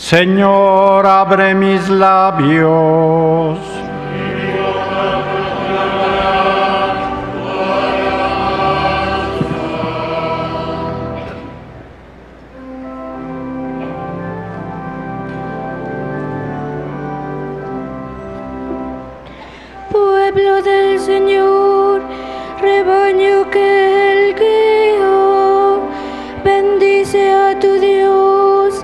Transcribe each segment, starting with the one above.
Señor, abre mis labios. Pueblo del Señor, rebaño que Él guió, bendice a tu Dios,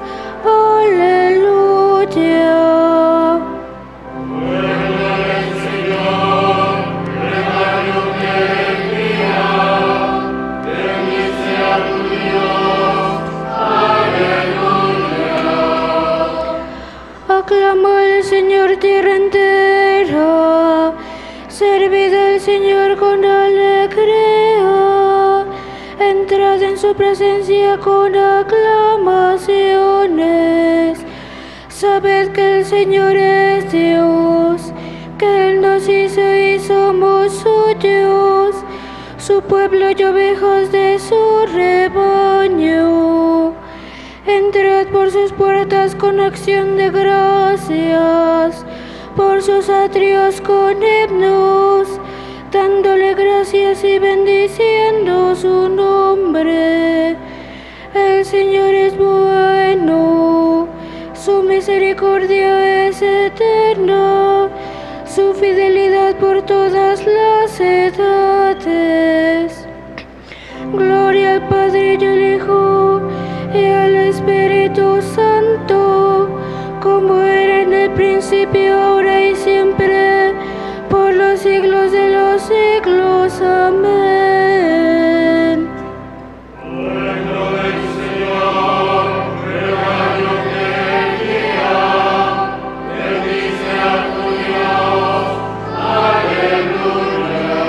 aleluya. Pueblo del Señor, rebaño que Él guió, bendice a tu Dios, aleluya. Aclama al Señor tierra entera, servid al Señor con alegría, entrad en su presencia con aclamaciones. Sabed que el Señor es Dios, que Él nos hizo y somos suyos, su pueblo y ovejas de su rebaño. Entrad por sus puertas con acción de gracias, por sus atrios con himnos, dándole gracias y bendiciendo su nombre. El Señor es bueno, su misericordia es eterna, su fidelidad por todas las edades. Gloria al Padre y al Hijo y al Espíritu Santo, como era en el principio, ahora y siempre, por los siglos de los siglos. Amén. Pueblo del Señor, rebaño que Él guía, bendice a tu Dios, aleluya.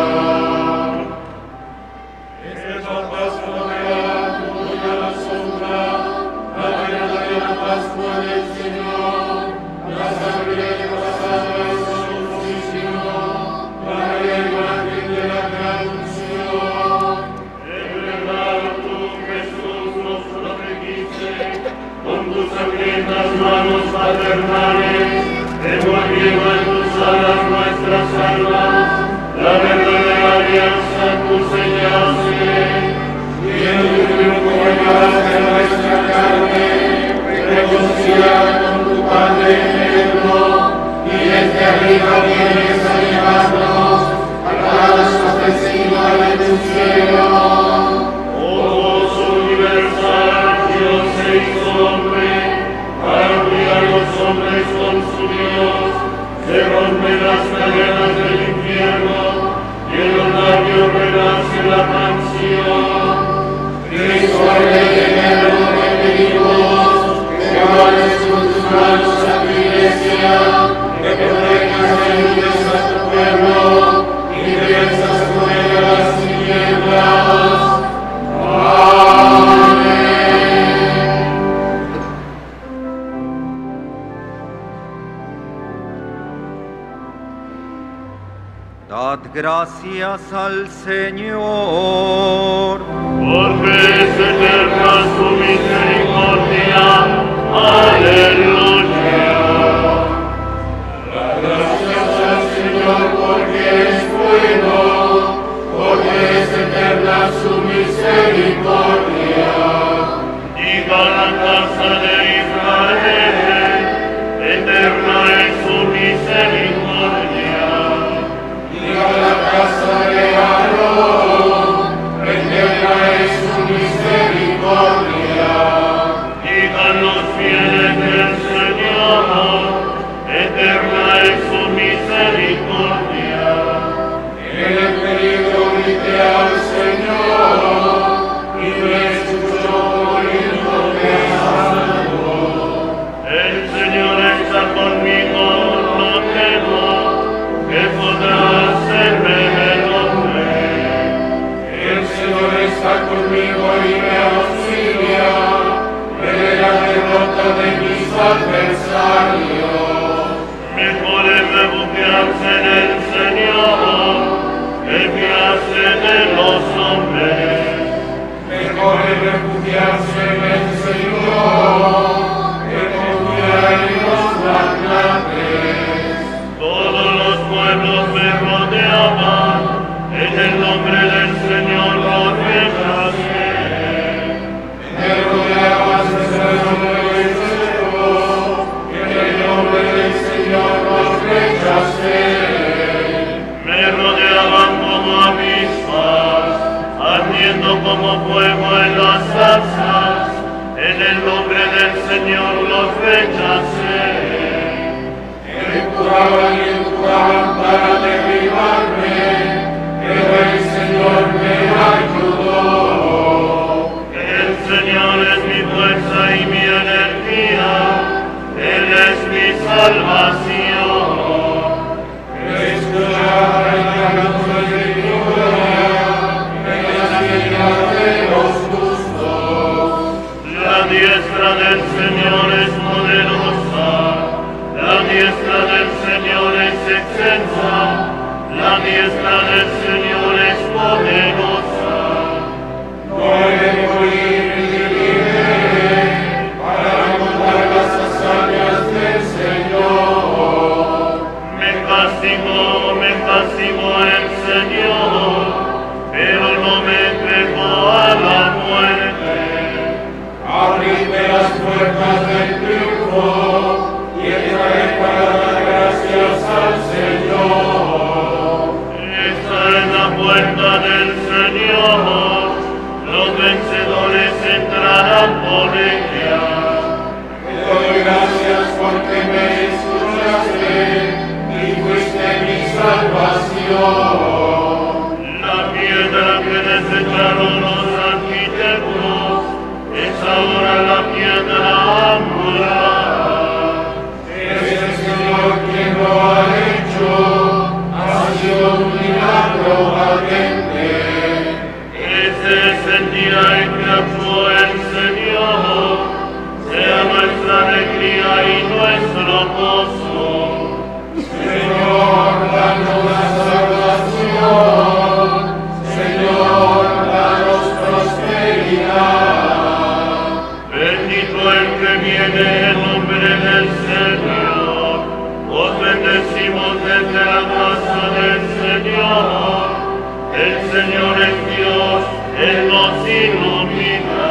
Esta Pascua de la tuya la sombra, la verdadera Pascua del Señor, la sangre pasada es circuncisión, para el imagen de la gran unción. En verdad tú, Jesús, nos protegiste con tus sangrientas manos paternales, envolviendo en tus alas nuestras almas, la verdadera alianza tú sellaste, y en tu triunfo llevaste nuestra carne, reconciliada con tu Padre eterno, y desde arriba vienes a llevarnos a cada sucesiva de tu cielo. Oh gozo universal, Dios se hizo hombre, para unir a los hombres con su Dios, se rompen las cadenas del infierno, y en los labios renace la canción. Cristo, el Rey eterno que pedimos, que guardes con tus manos a tu iglesia, que protejas y ayudes a tu pueblo, y que venzas con ella las tinieblas. Amén. Dad gracias al Señor. Porque es eterna su misericordia. Aleluya. Gracias al Señor porque es bueno, porque es eterna su misericordia. Diga la casa de Israel, eterna es su misericordia. Diga la casa de Aarón, eterna es su misericordia. Digan los fieles del Señor, eterna es su misericordia. En el peligro grité al Señor, y me escuchó poniéndome a salvo. El Señor está conmigo, no temo, que podrá hacerme el hombre. El Señor está conmigo y me auxilia, me de la derrota de mis adversarios. Mejor es refugiarse en el Señor, que fiarse de los hombres. Mejor es refugiarse en el Señor, que confiar casas, en el nombre del Señor los rechacé. Empujaban y empujaban para derribarme, pero el Señor me ayudó. El Señor es mi fuerza y mi energía, Él es mi salvación. Escuchad el canto de mi gloria, en la tierra de los justos. La diestra del Señor es poderosa, la diestra del Señor es excelsa, la diestra del Señor es poderosa. No he de morir ni viviré para contar las hazañas del Señor. Me castigó el Señor, pero no me entregó a la muerte. Abridme las puertas del triunfo y entraré para dar gracias al Señor. Esta es la puerta del Señor, los vencedores entrarán por ella. Te doy gracias porque me escuchaste y fuiste mi salvación. La piedra que desecharon los arquitectos es ahora la piedra angular. Es el Señor quien lo ha hecho, ha sido un milagro ardiente. Ese es el día en que actuó el Señor, sea nuestra alegría y nuestro gozo. Señor, danos la salvación, Señor, danos prosperidad. Bendito el que viene en nombre del Señor, os bendecimos desde la casa del Señor. El Señor es Dios, Él nos ilumina.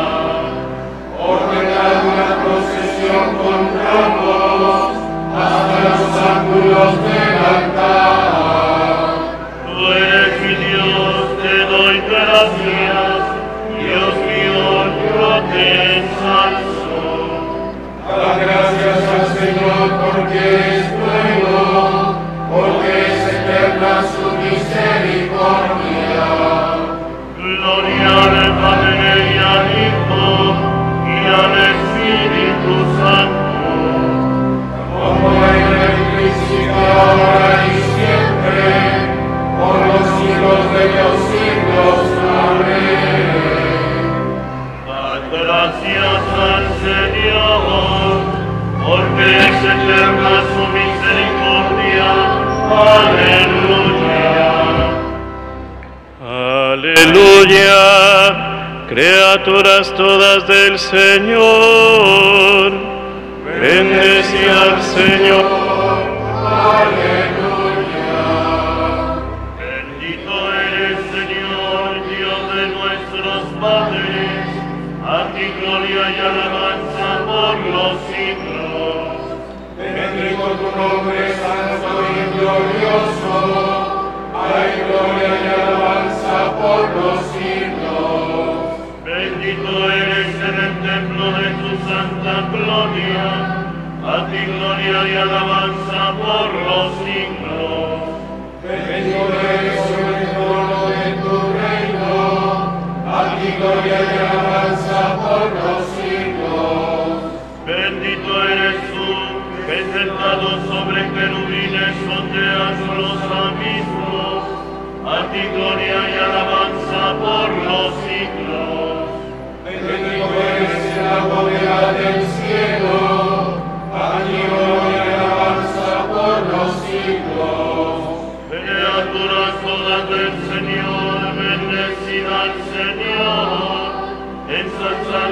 Ordenad una procesión con ramos hasta los ángulos del altar. Tú eres mi Dios, te doy gracias, Dios mío, yo te ensalzo. Da gracias al Señor porque es bueno, porque es eterna su misericordia. Gloria al Padre y al Hijo y al Espíritu Santo, como era en el principio, ahora y siempre, por los siglos de los siglos. Amén. Dad gracias al Señor, porque es eterna su misericordia. Aleluya. Aleluya. Criaturas todas del Señor, bendecid al Señor. Aleluya. Bendito eres, Señor, Dios de nuestros padres, a ti gloria y alabanza por los siglos. Bendito tu nombre, santo y glorioso, hay gloria y alabanza por los siglos. Bendito eres en el templo de tu santa gloria, a ti gloria y alabanza por los siglos. Bendito eres sobre el trono de tu reino, a ti gloria y alabanza por los siglos. Bendito eres tú, que sentado sobre querubines sondeas los abismos, a ti gloria y alabanza por los siglos. Bendito eres en la bóveda del cielo, a ti gloria y alabanza por los siglos. Criaturas todas del Señor, bendecid al Señor, ensalzad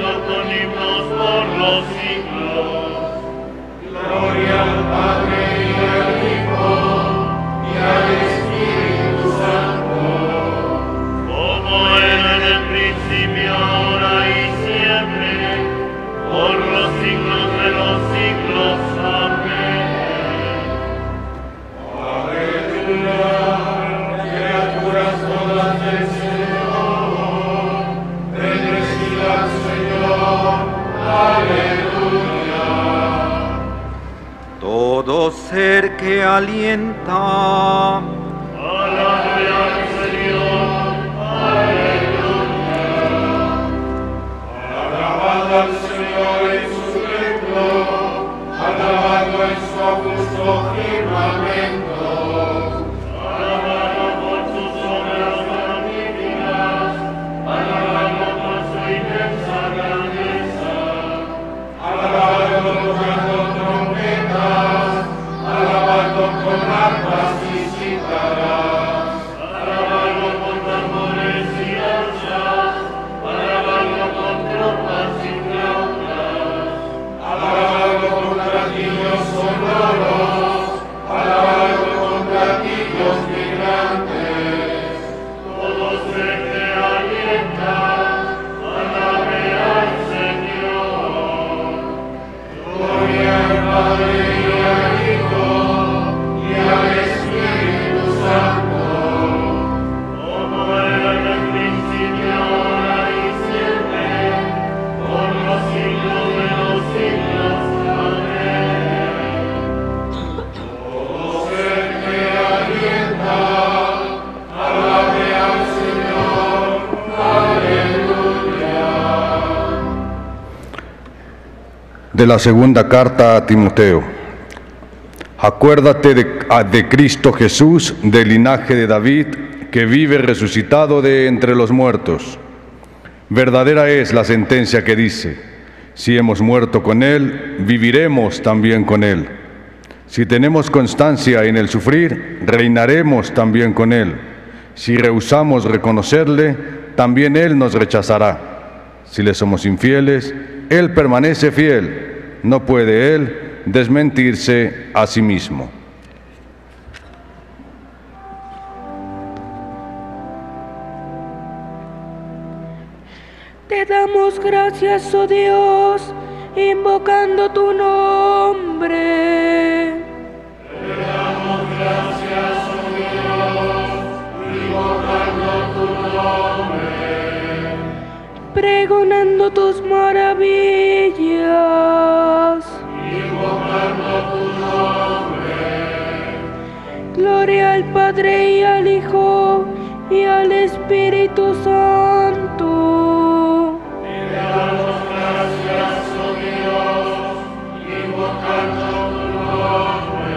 Todo ser que alienta, Alabe al Señor, aleluya. Alabad al Señor en su templo, alabadlo en su augusto firmamento. Alabadlo por sus obras magníficas, alabadlo por su inmensa grandeza. Alabadlo tocando trompetas, alabadlo con arpas y cítaras, alabadlo con tambores y archas, alabadlo con trompas y flautas, alabadlo con platillos sonoros, alabadlo con platillos vibrantes. Todo ser que alienta, alabe al Señor. Gloria al Padre y al Hijo y al Espíritu Santo, como era en el principio, ahora y siempre, por los siglos de los siglos. Amén. Todo ser que alienta, alabe al Señor. Aleluya. De la segunda carta a Timoteo. Acuérdate de Cristo Jesús, del linaje de David, que vive resucitado de entre los muertos. Verdadera es la sentencia que dice: si hemos muerto con Él, viviremos también con Él. Si tenemos constancia en el sufrir, reinaremos también con Él. Si rehusamos reconocerle, también Él nos rechazará. Si le somos infieles, Él permanece fiel. No puede Él desmentirse a sí mismo. Te damos gracias, oh Dios, invocando tu nombre. Te damos gracias, oh Dios, invocando tu nombre, Pregonando tus maravillas. invocando tu nombre. Gloria al Padre y al Hijo y al Espíritu Santo. Te damos gracias, oh Dios, invocando tu nombre.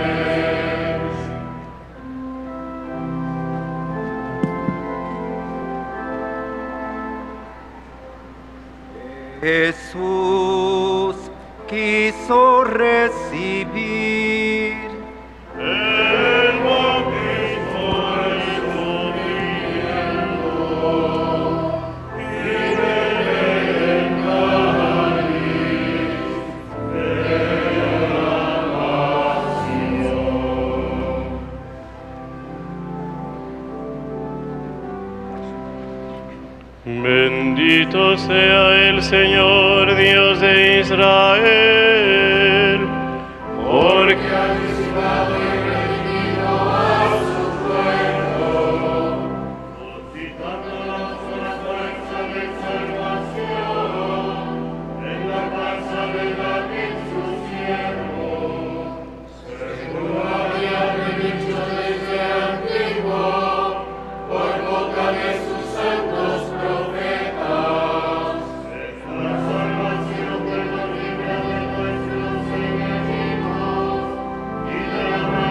Jesús quiso recibir El bautismo resumiendo y beber el cáliz de la pasión. Bendito sea el Señor Dios de Israel, porque ha visitado y redimido a su pueblo, suscitándonos una fuerza de salvación en la casa de David su siervo, según lo había predicho desde antiguo por boca de sus santos profetas. Es la salvación que nos libra de nuestros enemigos y de la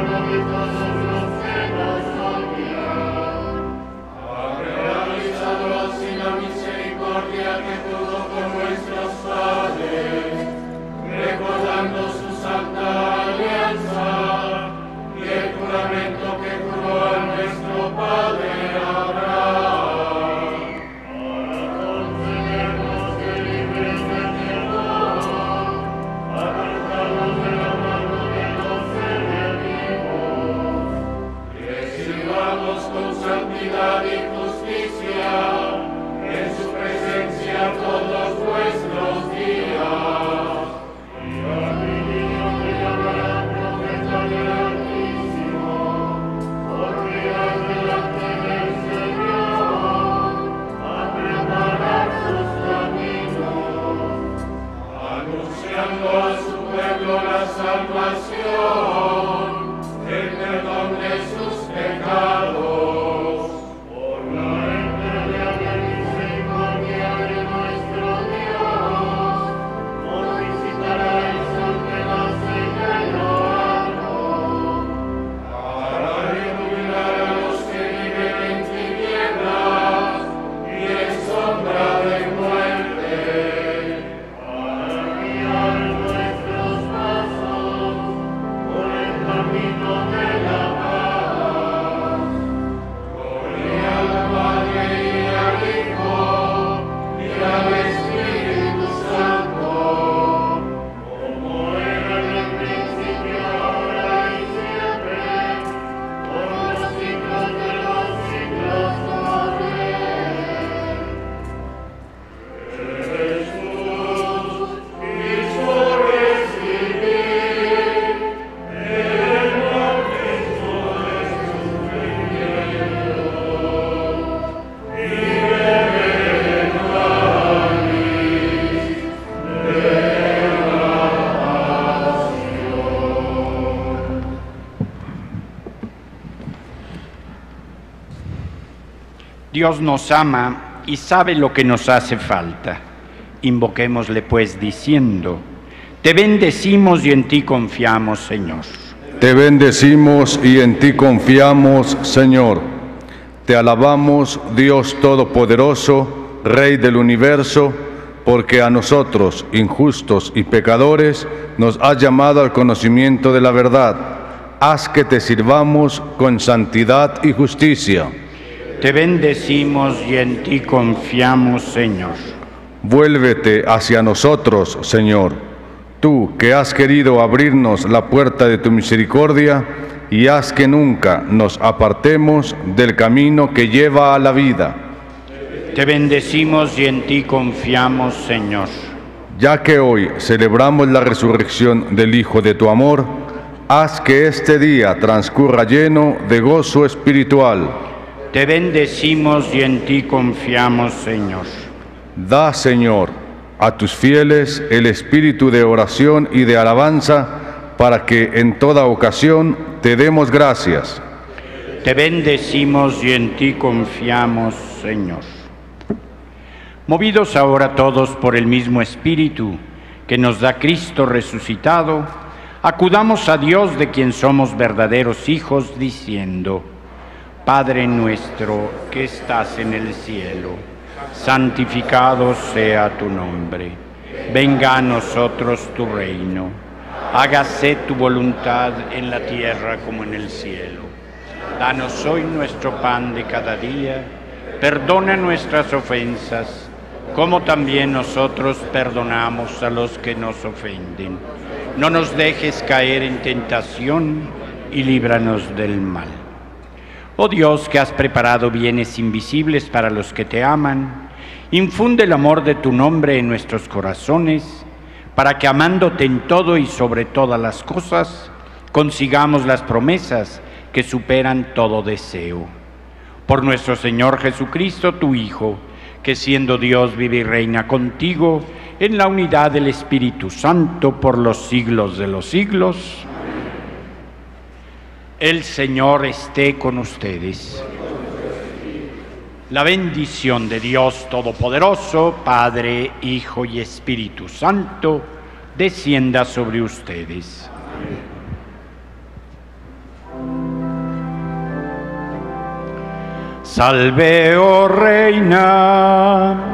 Dios nos ama y sabe lo que nos hace falta. Invoquémosle pues diciendo: te bendecimos y en ti confiamos, Señor. Te bendecimos y en ti confiamos, Señor. Te alabamos, Dios Todopoderoso, Rey del universo, porque a nosotros, injustos y pecadores, nos has llamado al conocimiento de la verdad. Haz que te sirvamos con santidad y justicia. Te bendecimos y en ti confiamos, Señor. Vuélvete hacia nosotros, Señor, tú que has querido abrirnos la puerta de tu misericordia, y haz que nunca nos apartemos del camino que lleva a la vida. Te bendecimos y en ti confiamos, Señor. Ya que hoy celebramos la resurrección del Hijo de tu amor, haz que este día transcurra lleno de gozo espiritual. Te bendecimos y en ti confiamos, Señor. Da, Señor, a tus fieles el espíritu de oración y de alabanza, para que en toda ocasión te demos gracias. Te bendecimos y en ti confiamos, Señor. Movidos ahora todos por el mismo Espíritu que nos da Cristo resucitado, acudamos a Dios, de quien somos verdaderos hijos, diciendo: Padre nuestro que estás en el cielo, santificado sea tu nombre. Venga a nosotros tu reino. Hágase tu voluntad en la tierra como en el cielo. Danos hoy nuestro pan de cada día. Perdona nuestras ofensas, como también nosotros perdonamos a los que nos ofenden. No nos dejes caer en tentación y líbranos del mal. Oh Dios, que has preparado bienes invisibles para los que te aman, infunde el amor de tu nombre en nuestros corazones, para que, amándote en todo y sobre todas las cosas, consigamos las promesas que superan todo deseo. Por nuestro Señor Jesucristo, tu Hijo, que siendo Dios vive y reina contigo en la unidad del Espíritu Santo por los siglos de los siglos. El Señor esté con ustedes. La bendición de Dios Todopoderoso, Padre, Hijo y Espíritu Santo, descienda sobre ustedes. Salve, oh Reina.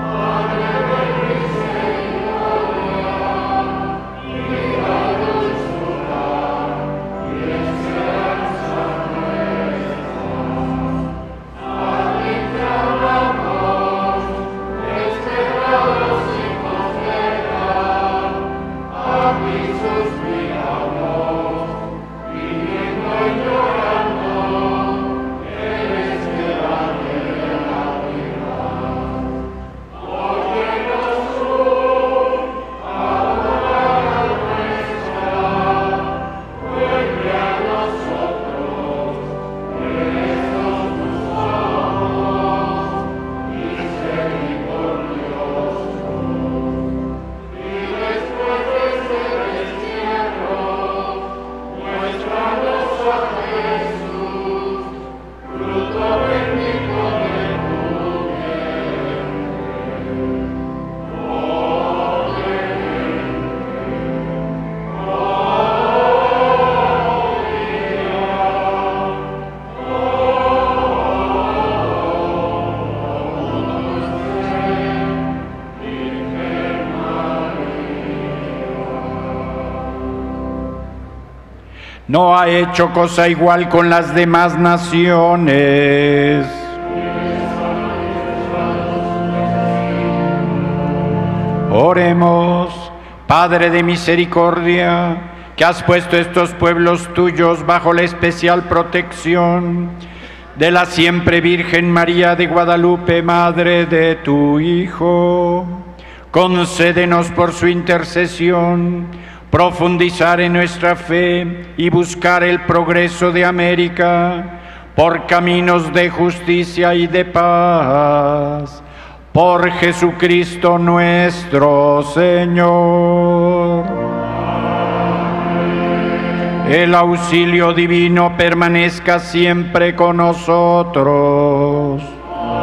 No ha hecho cosa igual con las demás naciones. Oremos. Padre de misericordia, que has puesto estos pueblos tuyos bajo la especial protección de la siempre Virgen María de Guadalupe, Madre de tu Hijo, concédenos por su intercesión profundizar en nuestra fe y buscar el progreso de América por caminos de justicia y de paz. Por Jesucristo nuestro Señor. El auxilio divino permanezca siempre con nosotros.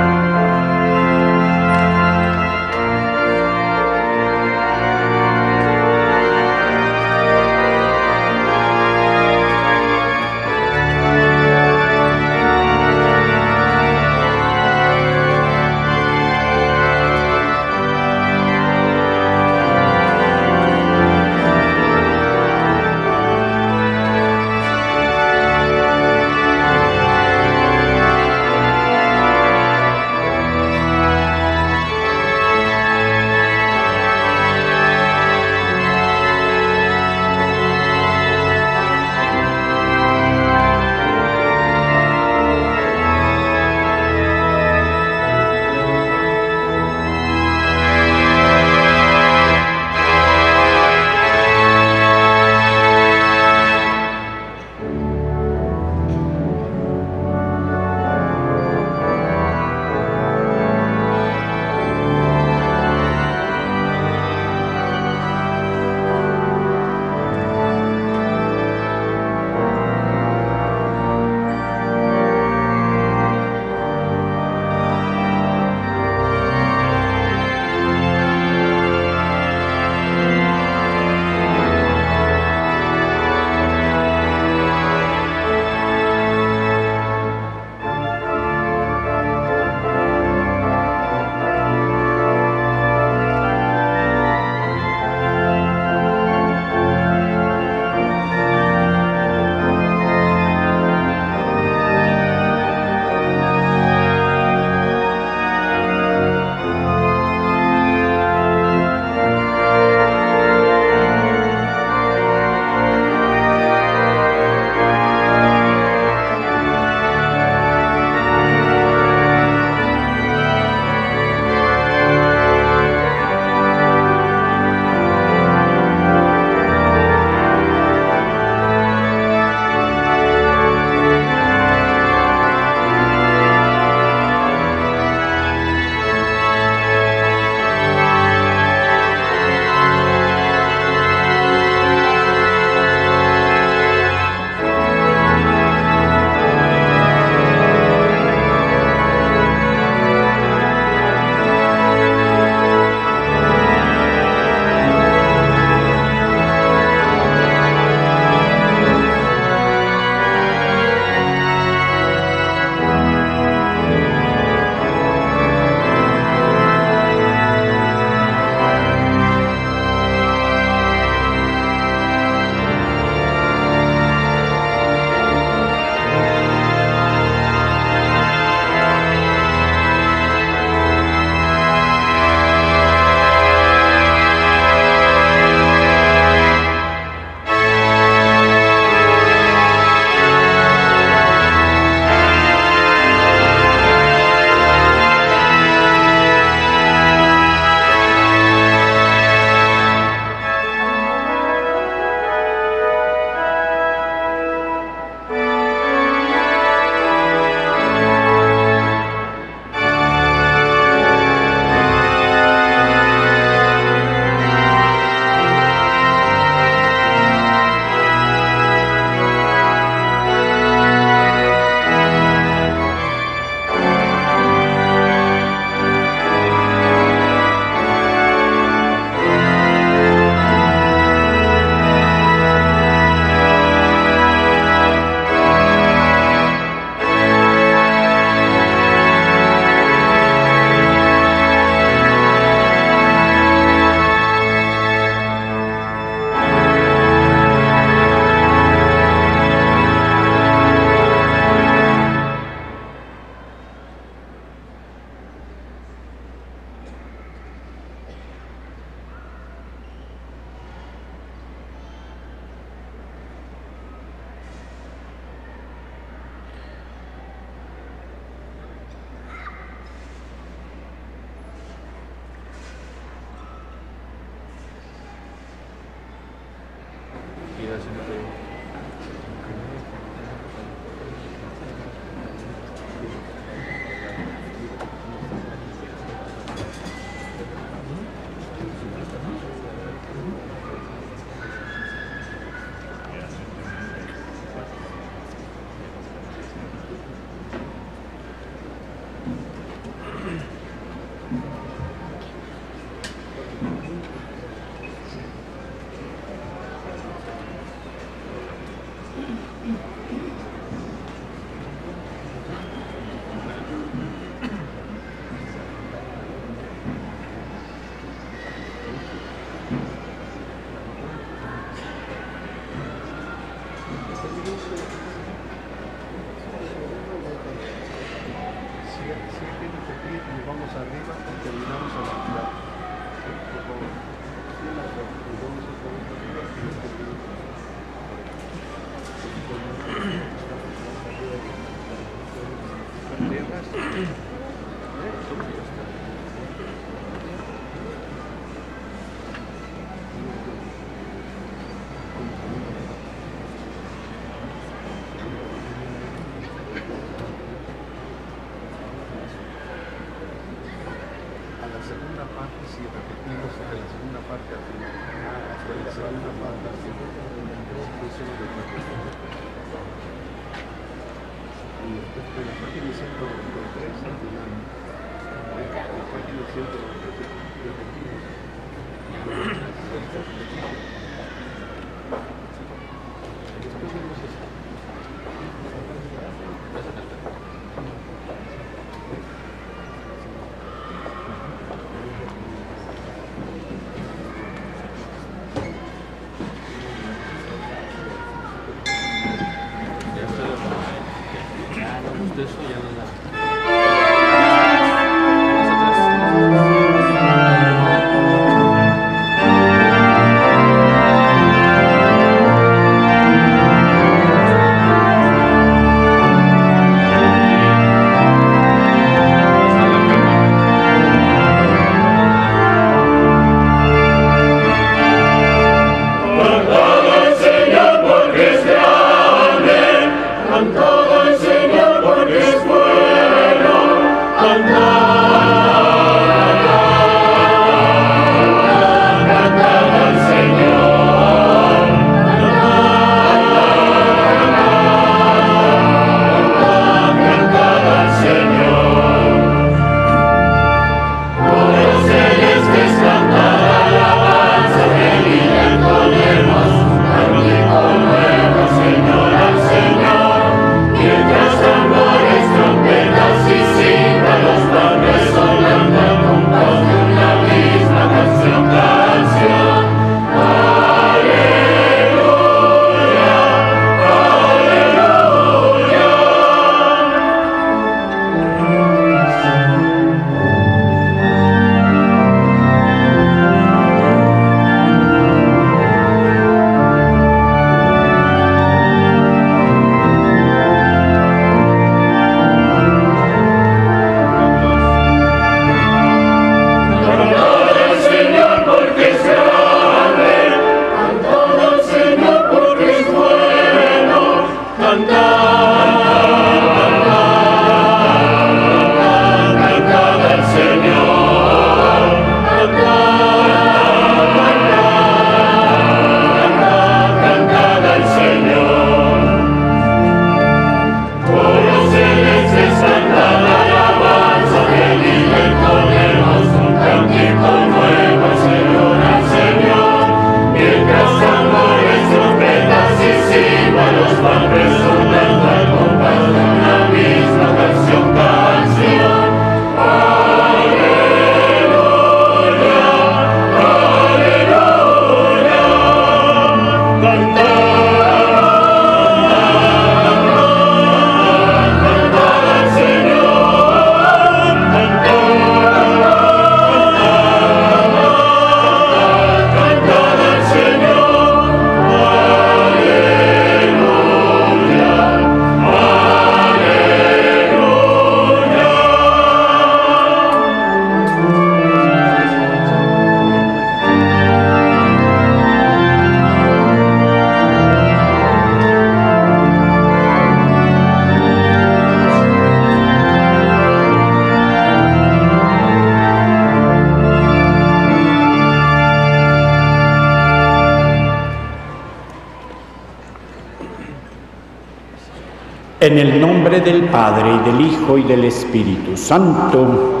En el nombre del Padre, y del Hijo, y del Espíritu Santo,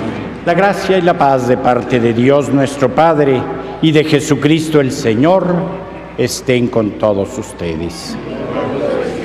la gracia y la paz de parte de Dios nuestro Padre y de Jesucristo el Señor estén con todos ustedes.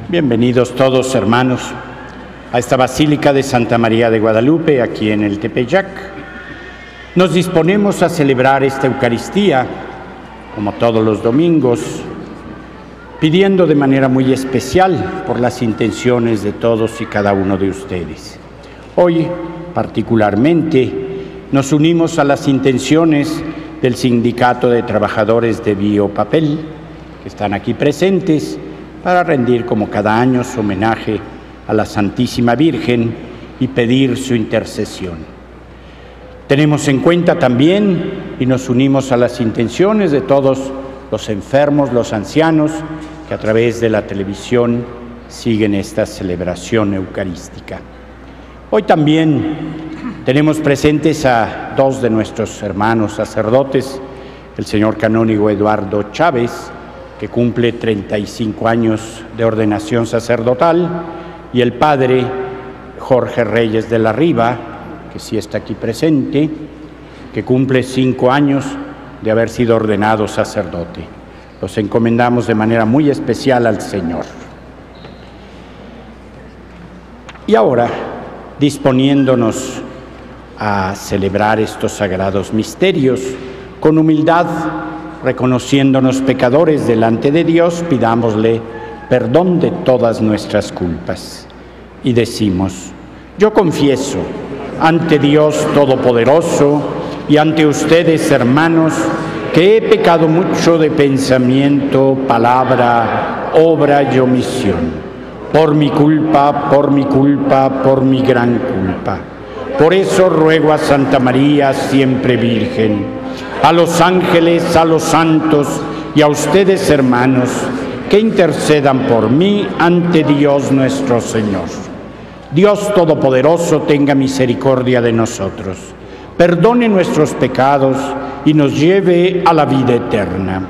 Bienvenidos todos, hermanos, a esta Basílica de Santa María de Guadalupe, aquí en el Tepeyac. Nos disponemos a celebrar esta Eucaristía, como todos los domingos, pidiendo de manera muy especial por las intenciones de todos y cada uno de ustedes. Hoy, particularmente, nos unimos a las intenciones del Sindicato de Trabajadores de Biopapel, que están aquí presentes, para rendir como cada año su homenaje a la Santísima Virgen y pedir su intercesión. Tenemos en cuenta también y nos unimos a las intenciones de todos los enfermos, los ancianos, que a través de la televisión siguen esta celebración eucarística. Hoy también tenemos presentes a dos de nuestros hermanos sacerdotes, el señor canónigo Eduardo Chávez, que cumple 35 años de ordenación sacerdotal, y el padre Jorge Reyes de la Riva, que sí está aquí presente, que cumple 5 años de haber sido ordenado sacerdote. Los encomendamos de manera muy especial al Señor. Y ahora, disponiéndonos a celebrar estos sagrados misterios, con humildad, reconociéndonos pecadores delante de Dios, pidámosle perdón de todas nuestras culpas. Y decimos: yo confieso ante Dios Todopoderoso y ante ustedes, hermanos, que he pecado mucho de pensamiento, palabra, obra y omisión, por mi culpa, por mi gran culpa. Por eso ruego a Santa María, siempre Virgen, a los ángeles, a los santos y a ustedes, hermanos, que intercedan por mí ante Dios nuestro Señor. Dios Todopoderoso tenga misericordia de nosotros, perdone nuestros pecados y nos lleve a la vida eterna.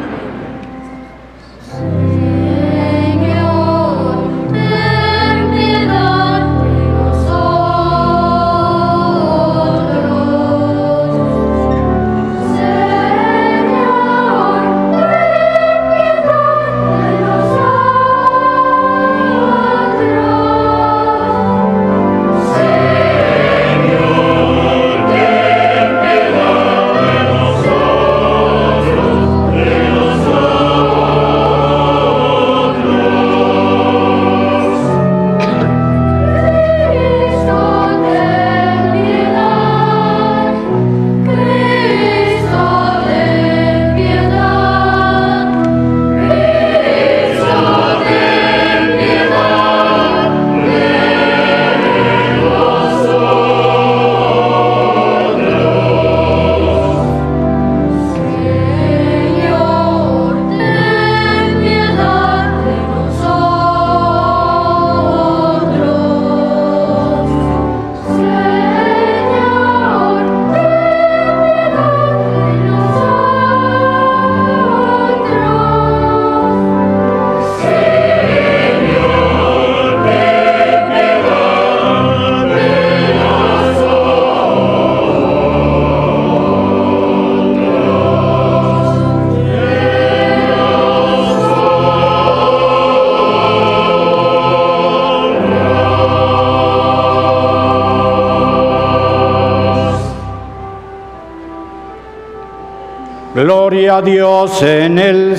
Gloria a Dios en el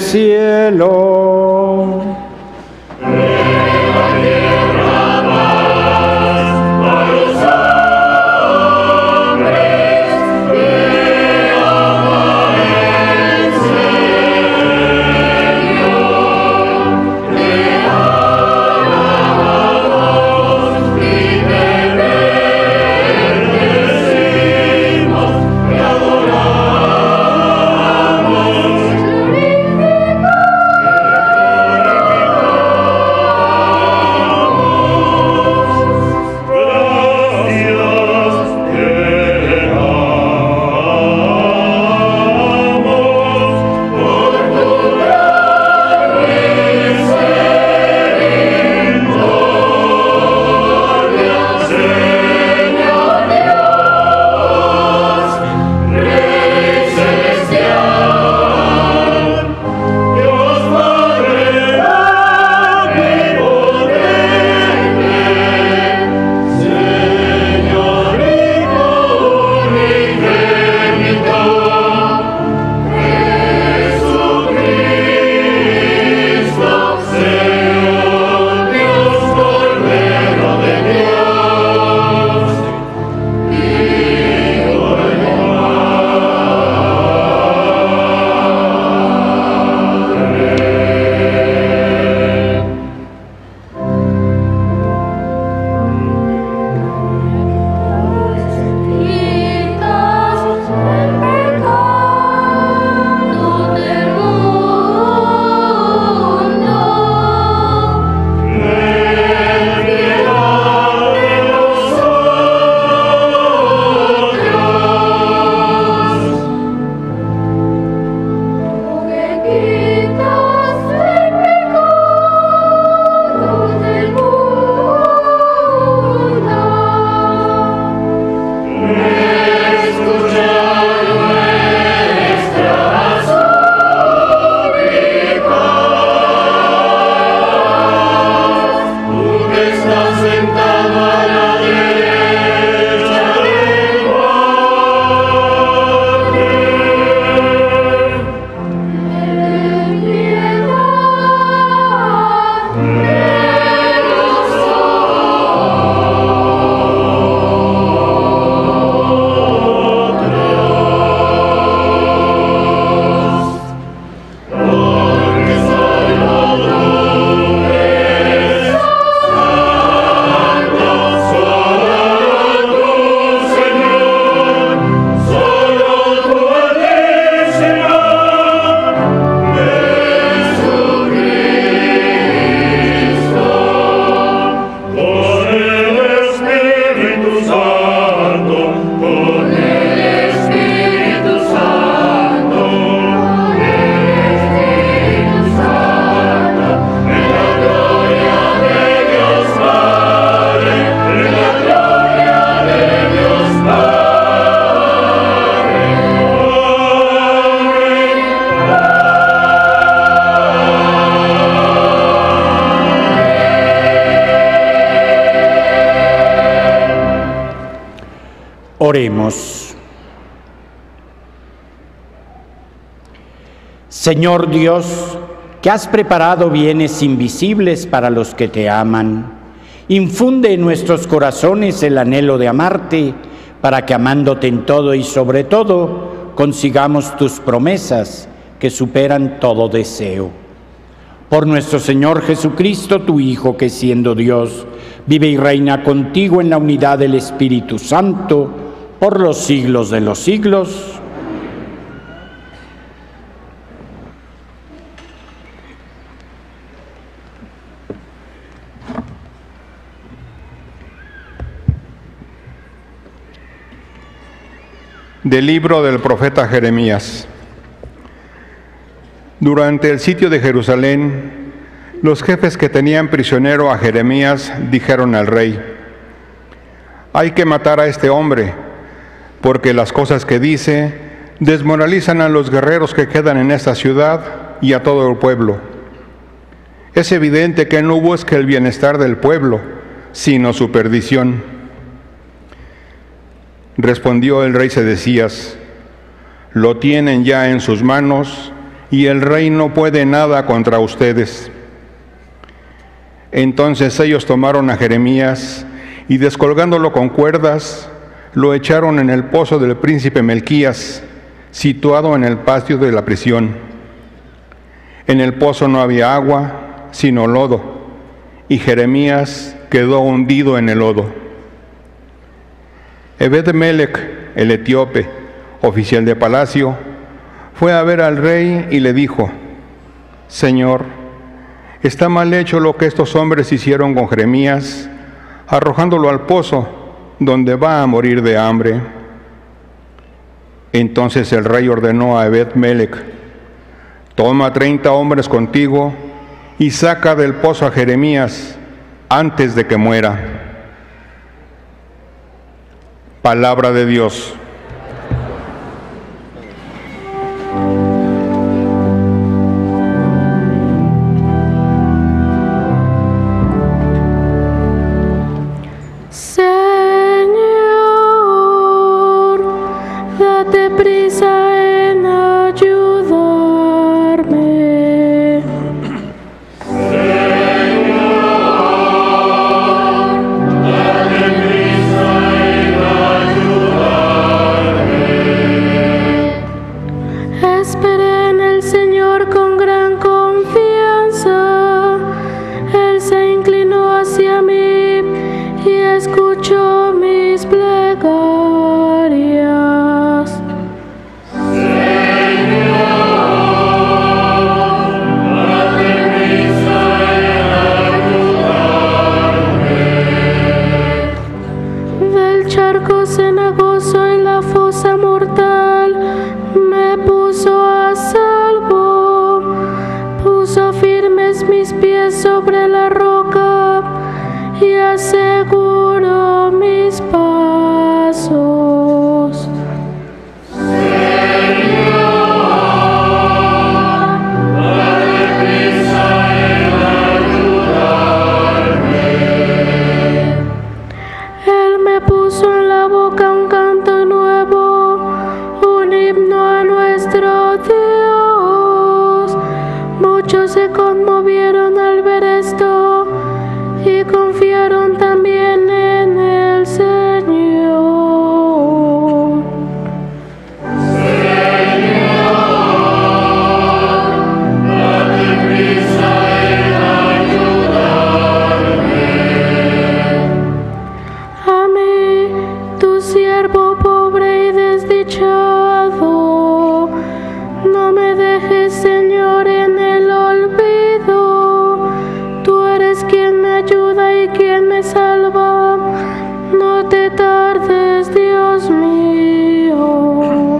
cielo. Glorificamos Oremos. Señor Dios, que has preparado bienes invisibles para los que te aman, infunde en nuestros corazones el anhelo de amarte, para que amándote en todo y sobre todo, consigamos tus promesas que superan todo deseo. Por nuestro Señor Jesucristo, tu Hijo, que siendo Dios, vive y reina contigo en la unidad del Espíritu Santo, por los siglos de los siglos. Del libro del profeta Jeremías. Durante el sitio de Jerusalén, los jefes que tenían prisionero a Jeremías dijeron al rey: «Hay que matar a este hombre, porque las cosas que dice desmoralizan a los guerreros que quedan en esta ciudad y a todo el pueblo. Es evidente que no busca el bienestar del pueblo, sino su perdición». Respondió el rey Sedecías: «Lo tienen ya en sus manos, y el rey no puede nada contra ustedes». Entonces ellos tomaron a Jeremías y, descolgándolo con cuerdas, lo echaron en el pozo del príncipe Melquías, situado en el patio de la prisión. En el pozo no había agua, sino lodo, y Jeremías quedó hundido en el lodo. Ebed-Melech, el etíope, oficial de palacio, fue a ver al rey y le dijo: «Señor, está mal hecho lo que estos hombres hicieron con Jeremías, arrojándolo al pozo, donde va a morir de hambre». Entonces el rey ordenó a Ebed-Melech: «Toma 30 hombres contigo y saca del pozo a Jeremías antes de que muera». Palabra de Dios. Señor, date prisa en ayudarme. Esperé en el Señor con gran confianza. Él se inclinó hacia mí y escuchó mis plegarias. Del charco cenagoso y la fosa mortal me puso a salvo, puso firmes mis pies sobre la roca y aseguró mis pasos. Él me puso en la boca un canto nuevo, un himno a nuestro Dios. Muchos se conmovieron al ver esto y confiaron también en el Señor. A mí, tu siervo pobre y desdichado, no me dejes, Señor, en el olvido. Tú eres quien me ayuda y quien me salva. No te tardes, Dios mío.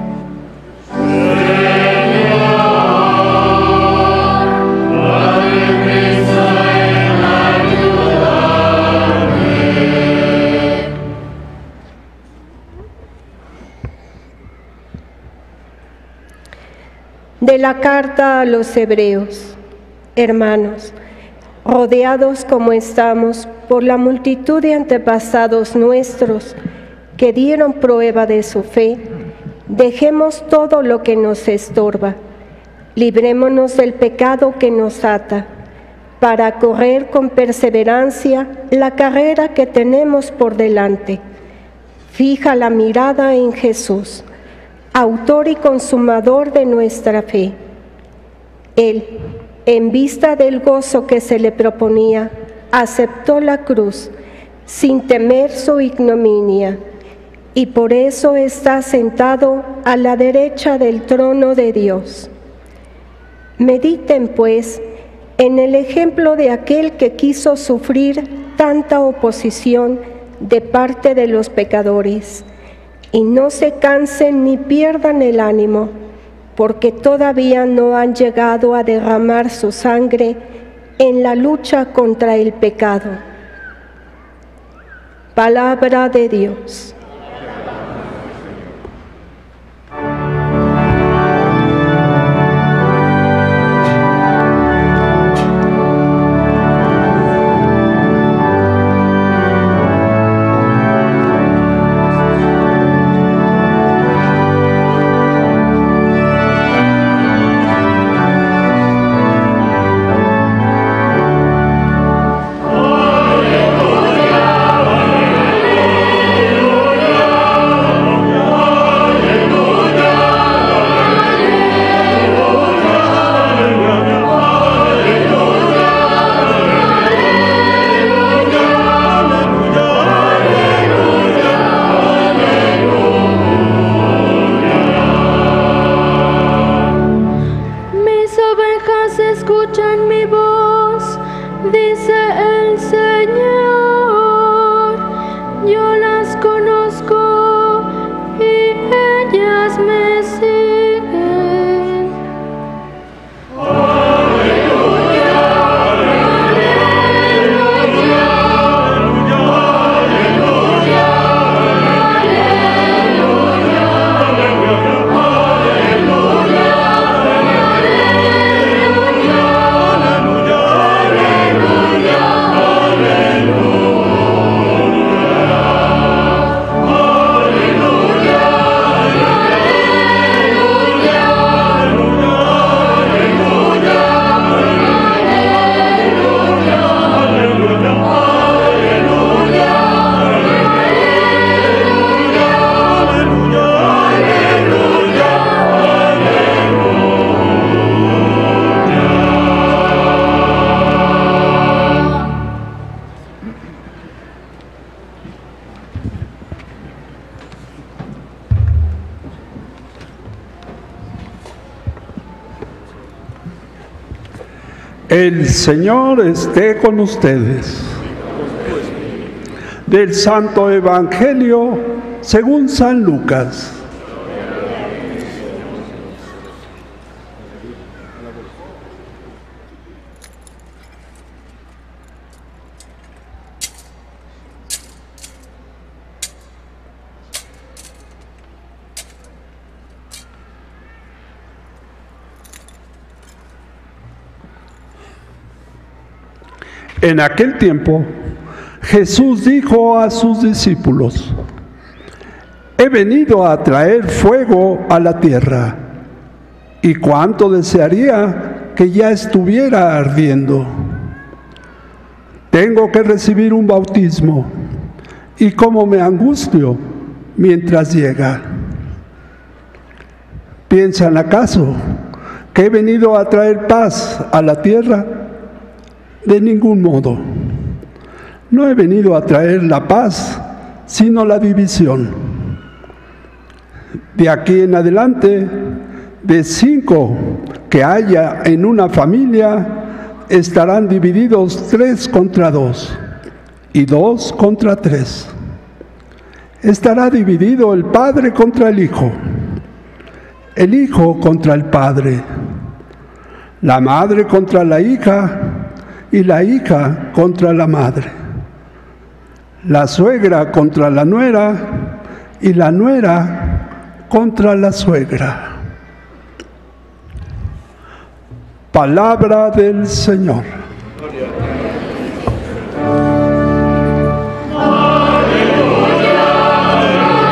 De la carta a los Hebreos. Hermanos, rodeados como estamos por la multitud de antepasados nuestros, que que dieron prueba de su fe, dejemos todo lo que nos estorba, librémonos del pecado que nos ata, para correr con perseverancia la carrera que tenemos por delante. Fija la mirada en Jesús, autor y consumador de nuestra fe. Él, en vista del gozo que se le proponía, aceptó la cruz sin temer su ignominia, y por eso está sentado a la derecha del trono de Dios. Mediten, pues, en el ejemplo de aquel que quiso sufrir tanta oposición de parte de los pecadores, y no se cansen ni pierdan el ánimo, porque todavía no han llegado a derramar su sangre en la lucha contra el pecado. Palabra de Dios. El Señor esté con ustedes. Del Santo Evangelio según San Lucas. En aquel tiempo, Jesús dijo a sus discípulos: he venido a traer fuego a la tierra, y cuánto desearía que ya estuviera ardiendo. Tengo que recibir un bautismo, y cómo me angustio mientras llega. ¿Piensan acaso que he venido a traer paz a la tierra? De ningún modo. No he venido a traer la paz, sino la división. De aquí en adelante, de 5 que haya en una familia, estarán divididos 3 contra 2 y 2 contra 3. Estará dividido el padre contra el hijo contra el padre, la madre contra la hija, y la hija contra la madre, la suegra contra la nuera, y la nuera contra la suegra. Palabra del Señor. Aleluya, aleluya.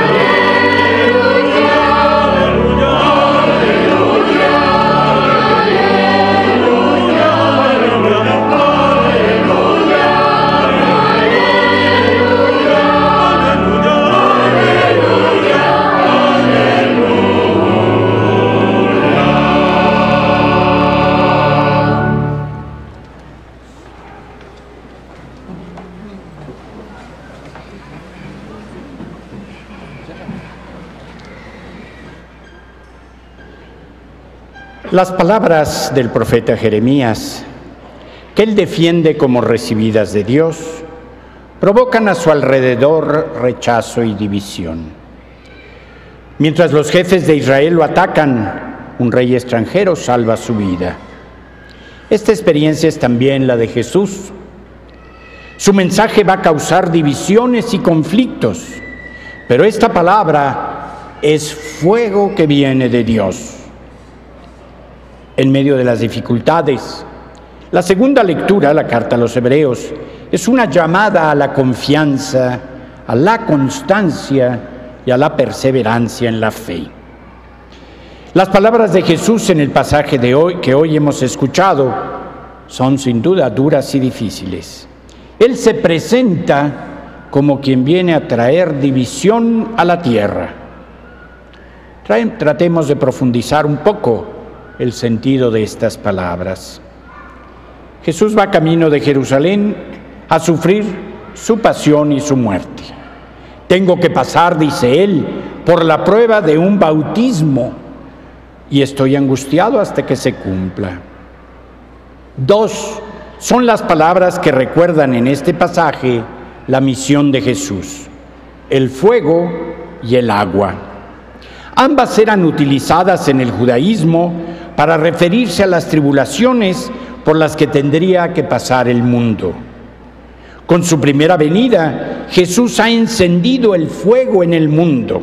Las palabras del profeta Jeremías, que él defiende como recibidas de Dios, provocan a su alrededor rechazo y división. Mientras los jefes de Israel lo atacan, un rey extranjero salva su vida. Esta experiencia es también la de Jesús. Su mensaje va a causar divisiones y conflictos, pero esta palabra es fuego que viene de Dios. En medio de las dificultades, la segunda lectura, la carta a los Hebreos, es una llamada a la confianza, a la constancia y a la perseverancia en la fe. Las palabras de Jesús en el pasaje de hoy que hoy hemos escuchado son sin duda duras y difíciles. Él se presenta como quien viene a traer división a la tierra. Tratemos de profundizar un poco el sentido de estas palabras. Jesús va camino de Jerusalén a sufrir su pasión y su muerte. Tengo que pasar, dice él, por la prueba de un bautismo y estoy angustiado hasta que se cumpla. Dos son las palabras que recuerdan en este pasaje la misión de Jesús: el fuego y el agua. Ambas eran utilizadas en el judaísmo para referirse a las tribulaciones por las que tendría que pasar el mundo. Con su primera venida, Jesús ha encendido el fuego en el mundo.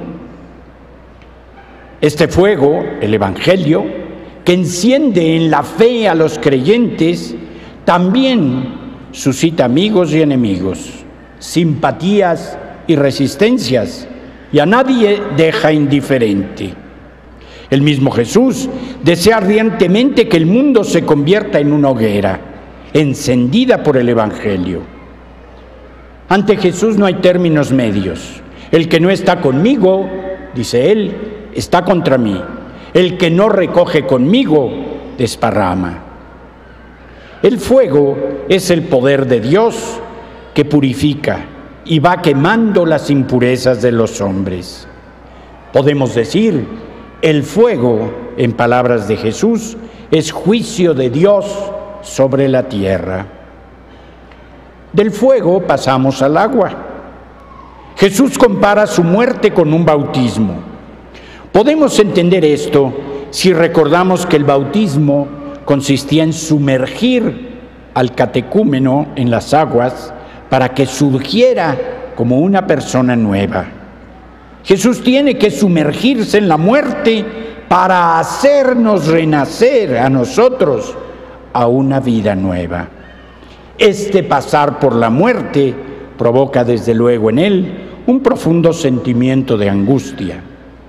Este fuego, el Evangelio, que enciende en la fe a los creyentes, también suscita amigos y enemigos, simpatías y resistencias, y a nadie deja indiferente. El mismo Jesús desea ardientemente que el mundo se convierta en una hoguera, encendida por el Evangelio. Ante Jesús no hay términos medios. El que no está conmigo, dice él, está contra mí. El que no recoge conmigo, desparrama. El fuego es el poder de Dios que purifica y va quemando las impurezas de los hombres. Podemos decir, el fuego, en palabras de Jesús, es juicio de Dios sobre la tierra. Del fuego pasamos al agua. Jesús compara su muerte con un bautismo. Podemos entender esto si recordamos que el bautismo consistía en sumergir al catecúmeno en las aguas para que surgiera como una persona nueva. Jesús tiene que sumergirse en la muerte para hacernos renacer a nosotros a una vida nueva. Este pasar por la muerte provoca desde luego en él un profundo sentimiento de angustia.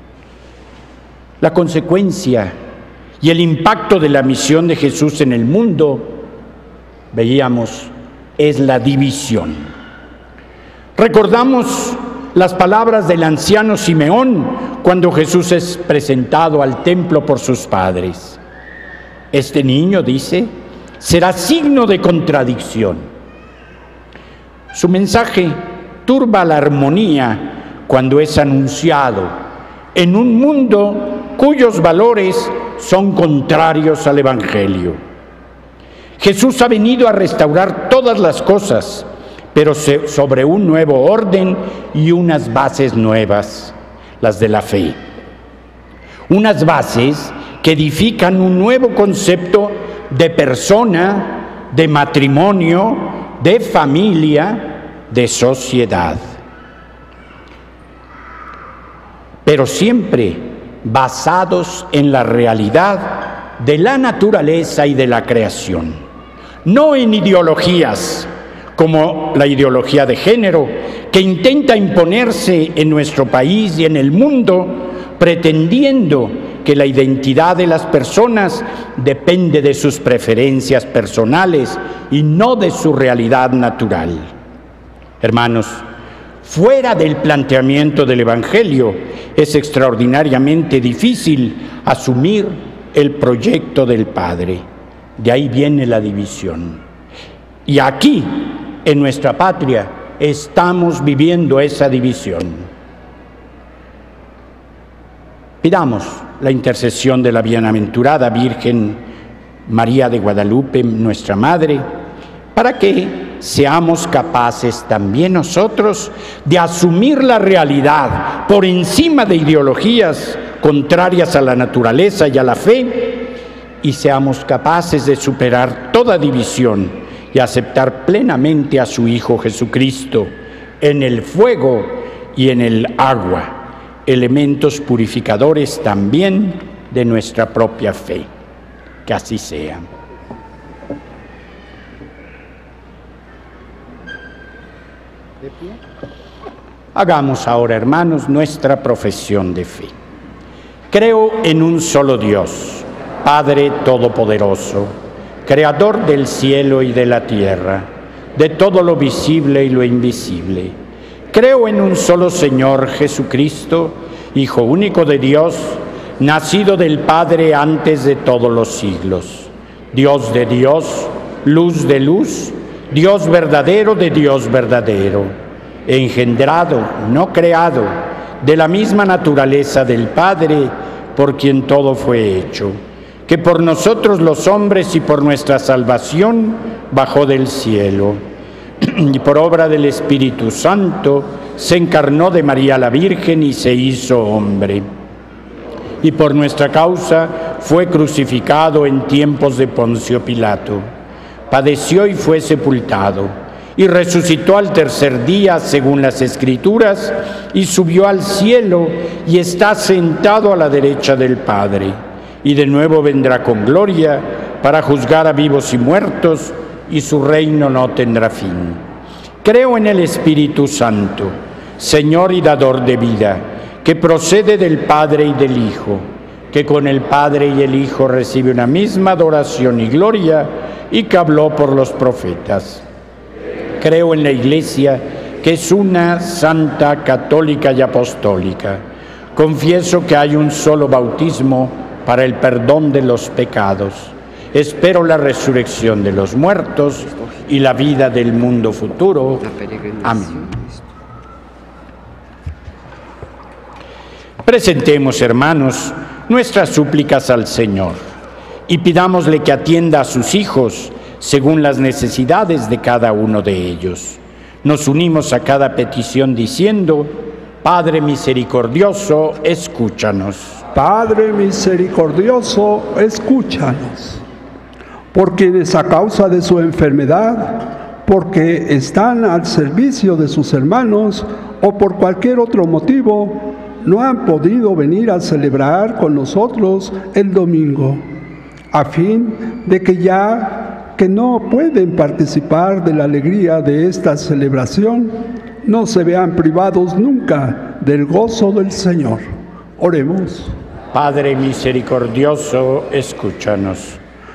La consecuencia y el impacto de la misión de Jesús en el mundo, veíamos, es la división. Recordamos las palabras del anciano Simeón cuando Jesús es presentado al templo por sus padres. Este niño, dice, será signo de contradicción. Su mensaje turba la armonía cuando es anunciado en un mundo cuyos valores son contrarios al Evangelio. Jesús ha venido a restaurar todas las cosas, pero sobre un nuevo orden y unas bases nuevas, las de la fe. Unas bases que edifican un nuevo concepto de persona, de matrimonio, de familia, de sociedad. Pero siempre basados en la realidad de la naturaleza y de la creación, no en ideologías como la ideología de género que intenta imponerse en nuestro país y en el mundo, pretendiendo que la identidad de las personas depende de sus preferencias personales y no de su realidad natural. Hermanos, fuera del planteamiento del Evangelio, es extraordinariamente difícil asumir el proyecto del Padre. De ahí viene la división. Y aquí, en nuestra patria, estamos viviendo esa división. Pidamos la intercesión de la bienaventurada Virgen María de Guadalupe, nuestra Madre, para que seamos capaces también nosotros de asumir la realidad por encima de ideologías contrarias a la naturaleza y a la fe, y seamos capaces de superar toda división y aceptar plenamente a su Hijo Jesucristo en el fuego y en el agua, elementos purificadores también de nuestra propia fe. Que así sea. Hagamos ahora, hermanos, nuestra profesión de fe. Creo en un solo Dios, Padre Todopoderoso, Creador del cielo y de la tierra, de todo lo visible y lo invisible. Creo en un solo Señor Jesucristo, Hijo único de Dios, nacido del Padre antes de todos los siglos, Dios de Dios, luz de luz, Dios verdadero de Dios verdadero, engendrado, no creado, de la misma naturaleza del Padre, por quien todo fue hecho, que por nosotros los hombres y por nuestra salvación bajó del cielo, y por obra del Espíritu Santo se encarnó de María la Virgen y se hizo hombre. Y por nuestra causa fue crucificado en tiempos de Poncio Pilato. Padeció y fue sepultado, y resucitó al tercer día según las Escrituras, y subió al cielo, y está sentado a la derecha del Padre. Y de nuevo vendrá con gloria para juzgar a vivos y muertos, y su reino no tendrá fin. Creo en el Espíritu Santo, Señor y dador de vida, que procede del Padre y del Hijo, que con el Padre y el Hijo recibe una misma adoración y gloria, y que habló por los profetas. Creo en la Iglesia, que es una, santa, católica y apostólica. Confieso que hay un solo bautismo para el perdón de los pecados. Espero la resurrección de los muertos y la vida del mundo futuro. Amén. Presentemos, hermanos, nuestras súplicas al Señor y pidámosle que atienda a sus hijos según las necesidades de cada uno de ellos. Nos unimos a cada petición diciendo: Padre misericordioso, escúchanos. Padre misericordioso, escúchanos. Por quienes a causa de su enfermedad, porque están al servicio de sus hermanos o por cualquier otro motivo, no han podido venir a celebrar con nosotros el domingo, a fin de que ya que no pueden participar de la alegría de esta celebración, no se vean privados nunca del gozo del Señor. Oremos. Padre misericordioso, escúchanos.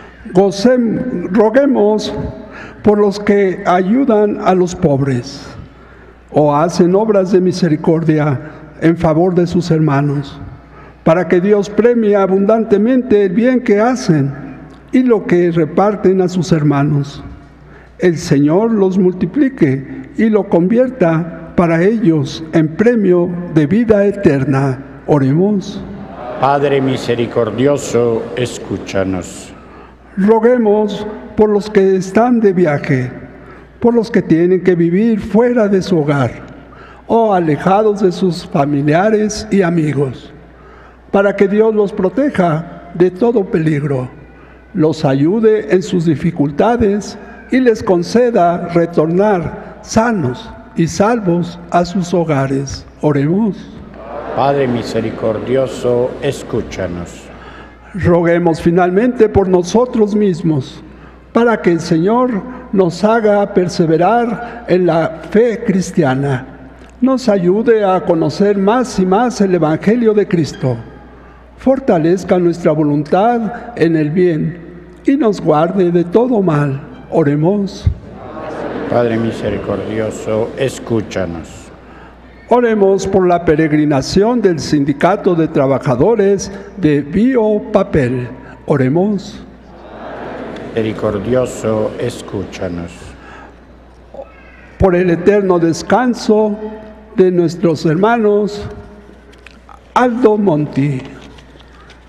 Roguemos por los que ayudan a los pobres o hacen obras de misericordia en favor de sus hermanos, para que Dios premie abundantemente el bien que hacen y lo que reparten a sus hermanos. El Señor los multiplique y lo convierta para ellos en premio de vida eterna. Oremos. Padre misericordioso, escúchanos. Roguemos por los que están de viaje, por los que tienen que vivir fuera de su hogar o alejados de sus familiares y amigos, para que Dios los proteja de todo peligro, los ayude en sus dificultades y les conceda retornar sanos y salvos a sus hogares. Oremos. Padre misericordioso, escúchanos. Roguemos finalmente por nosotros mismos, para que el Señor nos haga perseverar en la fe cristiana, nos ayude a conocer más y más el Evangelio de Cristo, fortalezca nuestra voluntad en el bien y nos guarde de todo mal. Oremos. Padre misericordioso, escúchanos. Oremos por la peregrinación del Sindicato de Trabajadores de Biopapel. Oremos. Misericordioso, escúchanos. Por el eterno descanso de nuestros hermanos Aldo Monti,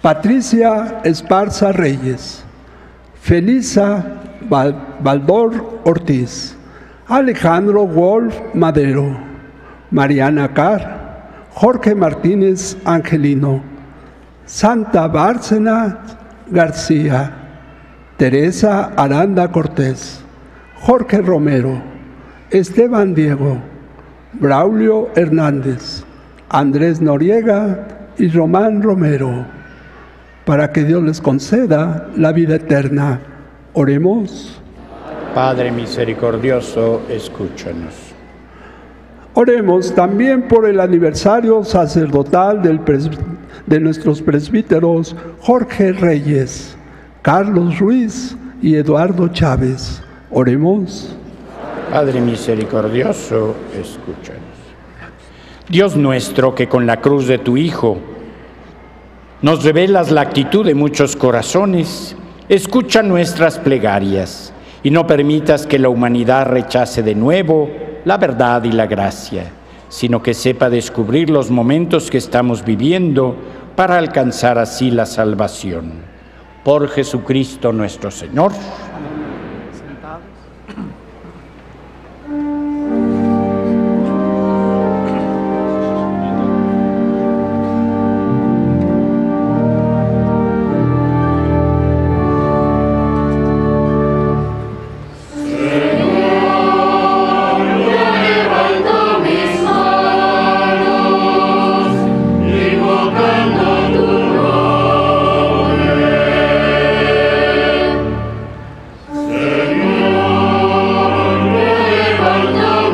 Patricia Esparza Reyes, Felisa Baldor Ortiz, Alejandro Wolf Madero, Mariana Carr, Jorge Martínez Angelino, Santa Bárcena García, Teresa Aranda Cortés, Jorge Romero, Esteban Diego, Braulio Hernández, Andrés Noriega y Román Romero, para que Dios les conceda la vida eterna. Oremos. Padre misericordioso, escúchanos. Oremos también por el aniversario sacerdotal de nuestros presbíteros Jorge Reyes, Carlos Ruiz y Eduardo Chávez. Oremos. Padre misericordioso, escúchanos. Dios nuestro, que con la cruz de tu Hijo nos revelas la actitud de muchos corazones, escucha nuestras plegarias y no permitas que la humanidad rechace de nuevo la verdad y la gracia, sino que sepa descubrir los momentos que estamos viviendo para alcanzar así la salvación. Por Jesucristo nuestro Señor. Señor,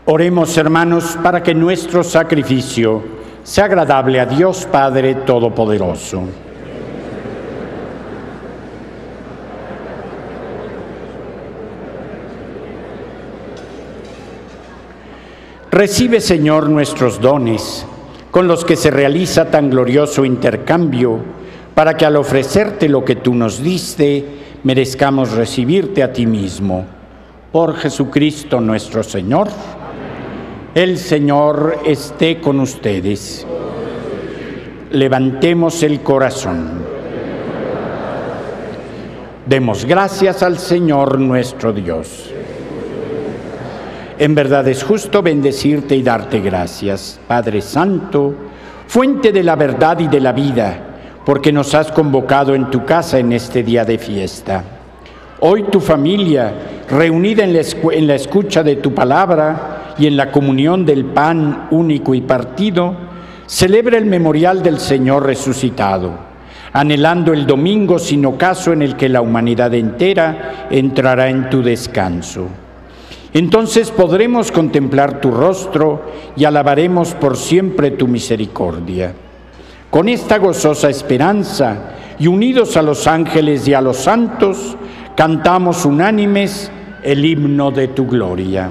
Oremos, hermanos, para que nuestro sacrificio sea agradable a Dios Padre Todopoderoso. Recibe, Señor, nuestros dones, con los que se realiza tan glorioso intercambio, para que al ofrecerte lo que tú nos diste, merezcamos recibirte a ti mismo. Por Jesucristo nuestro Señor. El Señor esté con ustedes. Levantemos el corazón. Demos gracias al Señor nuestro Dios. En verdad es justo bendecirte y darte gracias, Padre Santo, fuente de la verdad y de la vida, porque nos has convocado en tu casa en este día de fiesta. Hoy tu familia, reunida en la escucha de tu palabra y en la comunión del pan único y partido, celebra el memorial del Señor resucitado, anhelando el domingo sin ocaso en el que la humanidad entera entrará en tu descanso. Entonces podremos contemplar tu rostro y alabaremos por siempre tu misericordia. Con esta gozosa esperanza y unidos a los ángeles y a los santos, cantamos unánimes el himno de tu gloria.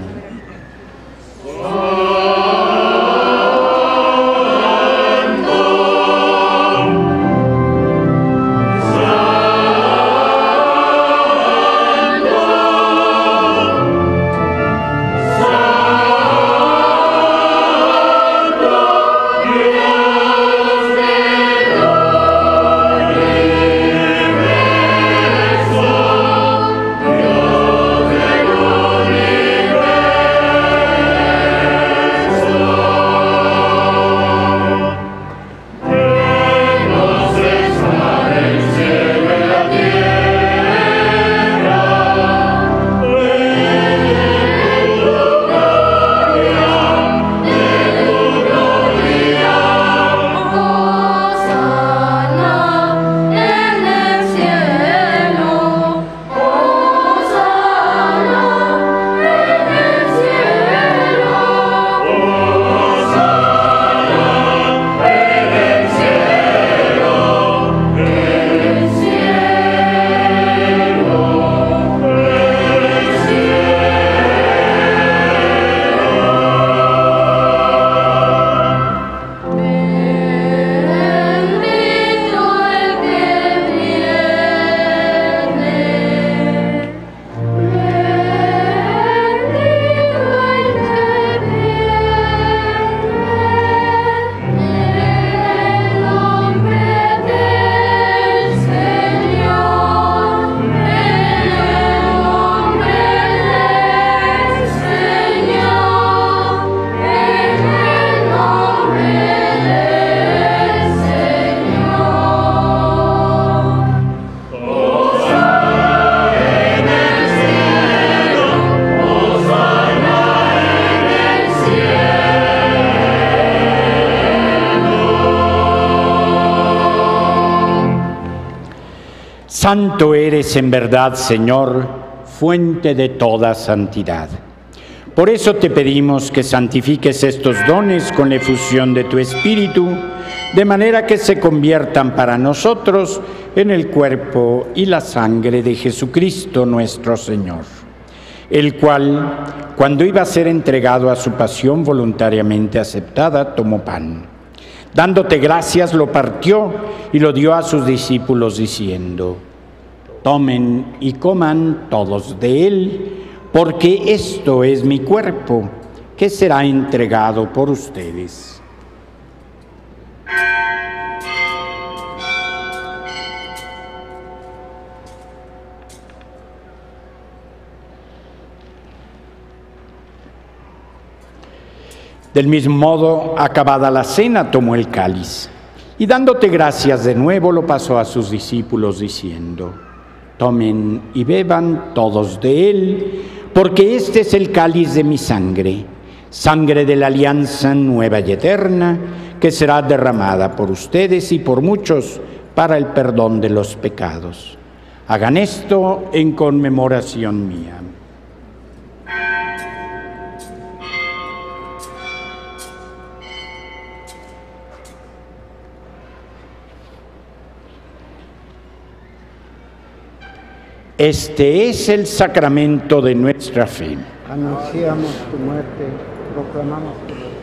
Santo eres en verdad, Señor, fuente de toda santidad. Por eso te pedimos que santifiques estos dones con la efusión de tu Espíritu, de manera que se conviertan para nosotros en el cuerpo y la sangre de Jesucristo nuestro Señor, el cual, cuando iba a ser entregado a su pasión voluntariamente aceptada, tomó pan. Dándote gracias, lo partió y lo dio a sus discípulos diciendo: tomen y coman todos de él, porque esto es mi cuerpo, que será entregado por ustedes. Del mismo modo, acabada la cena, tomó el cáliz, y dándote gracias de nuevo, lo pasó a sus discípulos diciendo: tomen y beban todos de él, porque este es el cáliz de mi sangre, sangre de la alianza nueva y eterna, que será derramada por ustedes y por muchos para el perdón de los pecados. Hagan esto en conmemoración mía. Este es el sacramento de nuestra fe. Anunciamos tu muerte, proclamamos tu muerte.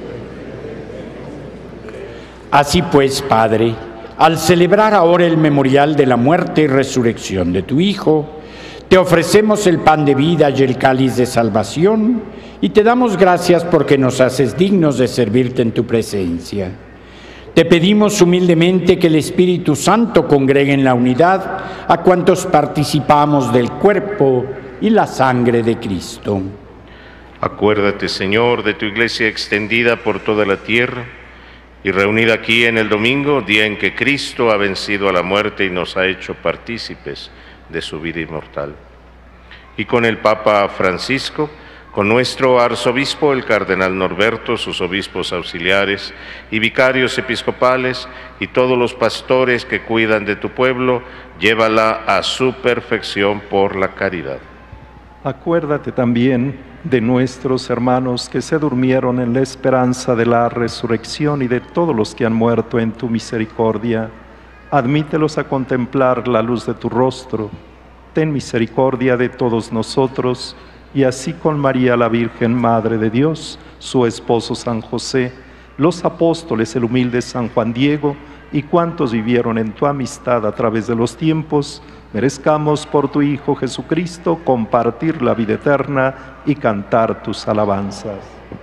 Así pues, Padre, al celebrar ahora el memorial de la muerte y resurrección de tu Hijo, te ofrecemos el pan de vida y el cáliz de salvación, y te damos gracias porque nos haces dignos de servirte en tu presencia. Te pedimos humildemente que el Espíritu Santo congregue en la unidad a cuantos participamos del cuerpo y la sangre de Cristo. Acuérdate, Señor, de tu iglesia extendida por toda la tierra y reunida aquí en el domingo, día en que Cristo ha vencido a la muerte y nos ha hecho partícipes de su vida inmortal. Y con el Papa Francisco, con nuestro arzobispo, el cardenal Norberto, sus obispos auxiliares y vicarios episcopales, y todos los pastores que cuidan de tu pueblo, llévala a su perfección por la caridad. Acuérdate también de nuestros hermanos que se durmieron en la esperanza de la resurrección y de todos los que han muerto en tu misericordia. Admítelos a contemplar la luz de tu rostro. Ten misericordia de todos nosotros, y así con María la Virgen, Madre de Dios, su esposo San José, los apóstoles, el humilde San Juan Diego, y cuantos vivieron en tu amistad a través de los tiempos, merezcamos por tu Hijo Jesucristo compartir la vida eterna y cantar tus alabanzas.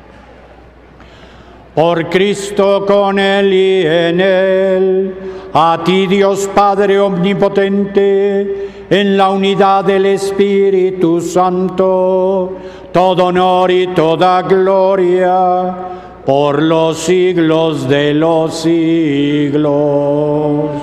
Por Cristo, con Él y en Él, a ti Dios Padre Omnipotente, en la unidad del Espíritu Santo, todo honor y toda gloria, por los siglos de los siglos.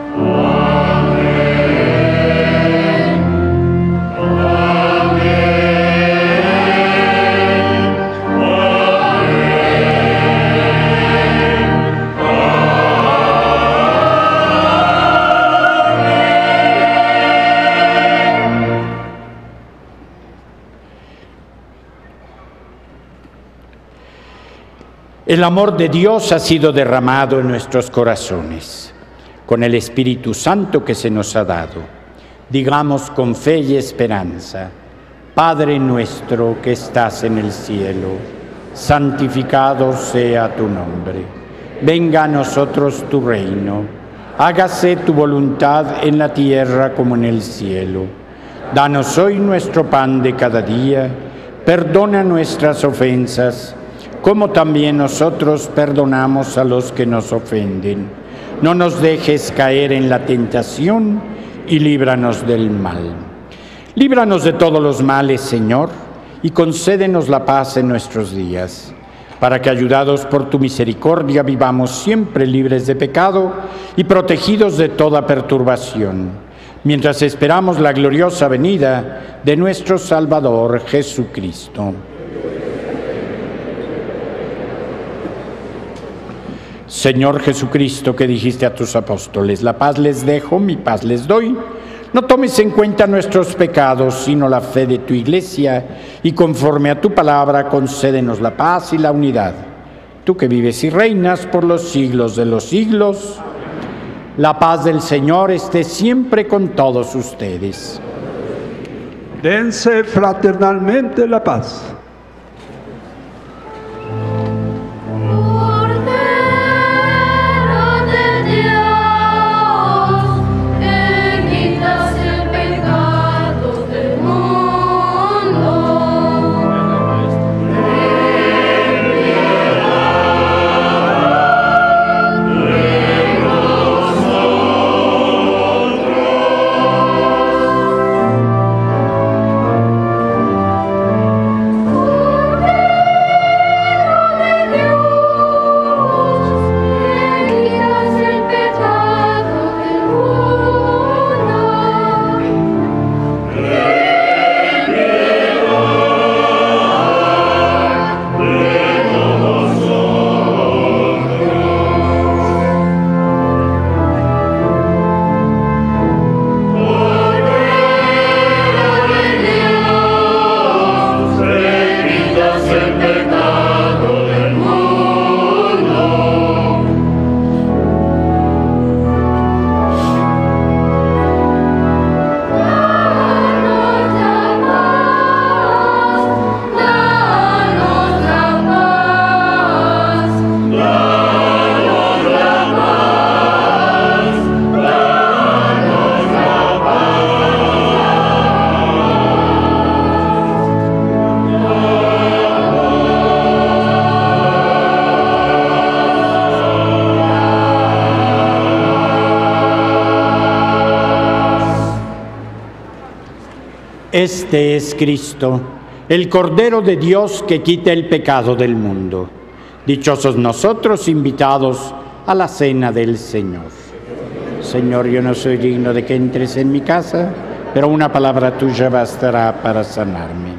El amor de Dios ha sido derramado en nuestros corazones, con el Espíritu Santo que se nos ha dado. Digamos con fe y esperanza: Padre nuestro que estás en el cielo, santificado sea tu nombre. Venga a nosotros tu reino. Hágase tu voluntad en la tierra como en el cielo. Danos hoy nuestro pan de cada día. Perdona nuestras ofensas, como también nosotros perdonamos a los que nos ofenden. No nos dejes caer en la tentación y líbranos del mal. Líbranos de todos los males, Señor, y concédenos la paz en nuestros días, para que, ayudados por tu misericordia, vivamos siempre libres de pecado y protegidos de toda perturbación, mientras esperamos la gloriosa venida de nuestro Salvador Jesucristo. Señor Jesucristo, que dijiste a tus apóstoles: la paz les dejo, mi paz les doy. No tomes en cuenta nuestros pecados, sino la fe de tu Iglesia, y conforme a tu palabra, concédenos la paz y la unidad. Tú que vives y reinas por los siglos de los siglos, la paz del Señor esté siempre con todos ustedes. Dense fraternalmente la paz. Este es Cristo, el Cordero de Dios que quita el pecado del mundo. Dichosos nosotros invitados a la cena del Señor. Señor, yo no soy digno de que entres en mi casa, pero una palabra tuya bastará para sanarme.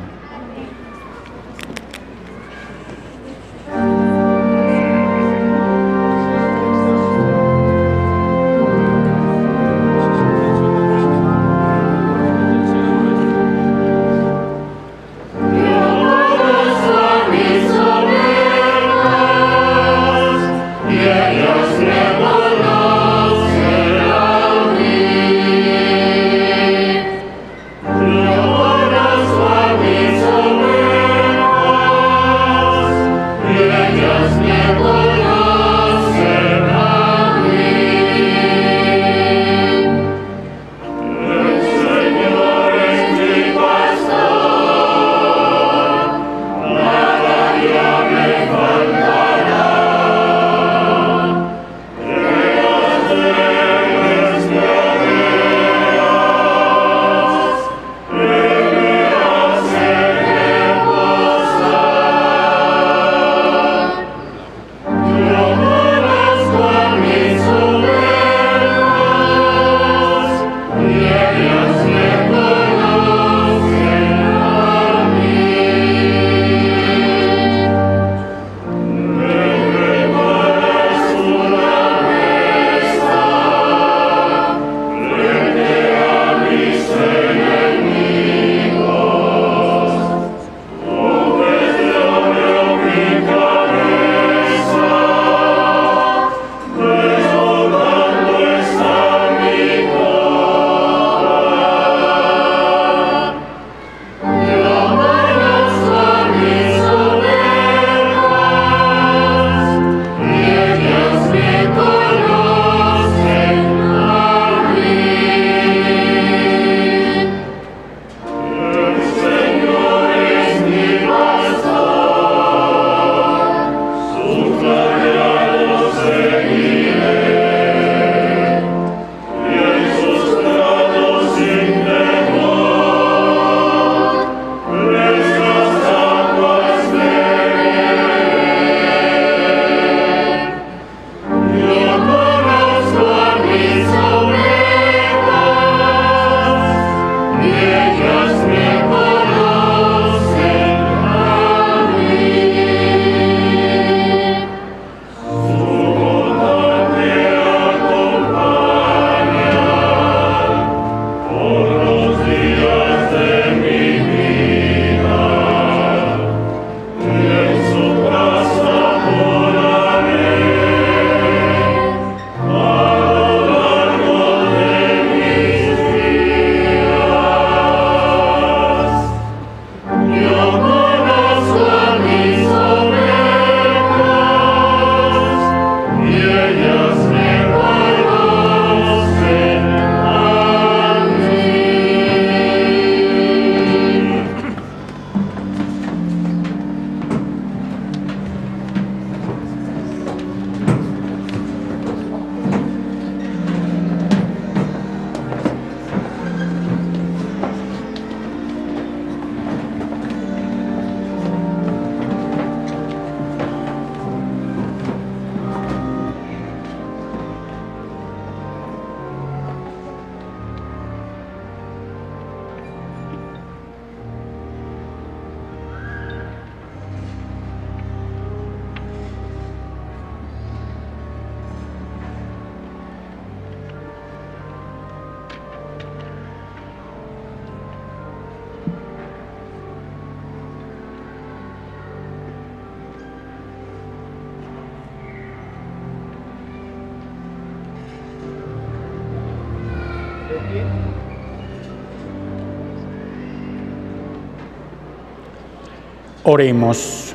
Oremos.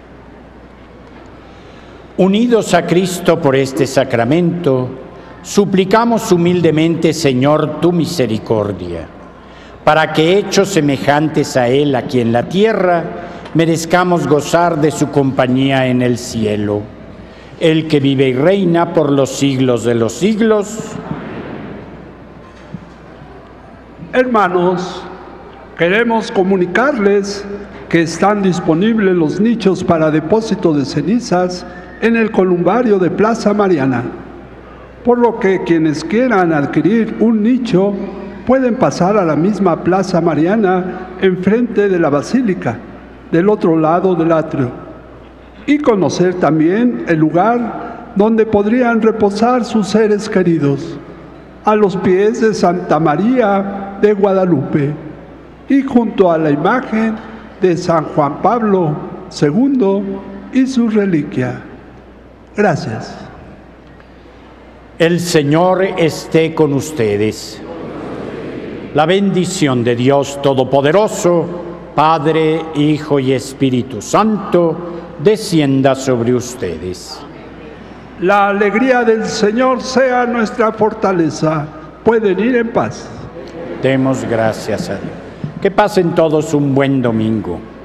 Unidos a Cristo por este sacramento, suplicamos humildemente, Señor, tu misericordia, para que, hechos semejantes a Él aquí en la tierra, merezcamos gozar de su compañía en el cielo. El que vive y reina por los siglos de los siglos. Hermanos, Queremos comunicarles que están disponibles los nichos para depósito de cenizas en el columbario de Plaza Mariana, por lo que quienes quieran adquirir un nicho pueden pasar a la misma Plaza Mariana enfrente de la Basílica, del otro lado del atrio, y conocer también el lugar donde podrían reposar sus seres queridos, a los pies de Santa María de Guadalupe y junto a la imagen de San Juan Pablo II y su reliquia. Gracias. El Señor esté con ustedes. La bendición de Dios Todopoderoso, Padre, Hijo y Espíritu Santo, descienda sobre ustedes. La alegría del Señor sea nuestra fortaleza. Pueden ir en paz. Demos gracias a Dios. Que pasen todos un buen domingo.